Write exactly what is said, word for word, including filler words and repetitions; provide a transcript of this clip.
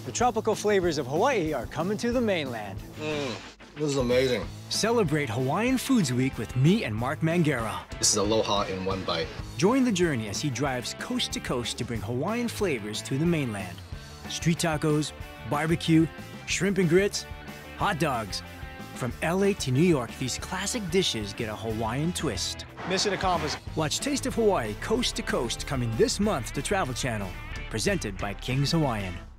The tropical flavors of Hawaii are coming to the mainland. Mmm, this is amazing. Celebrate Hawaiian Foods Week with me and Mark Mangera. This is Aloha in one bite. Join the journey as he drives coast to coast to bring Hawaiian flavors to the mainland. Street tacos, barbecue, shrimp and grits, hot dogs. From L A to New York, these classic dishes get a Hawaiian twist. Mission accomplished. Watch Taste of Hawaii Coast to Coast coming this month to Travel Channel. Presented by King's Hawaiian.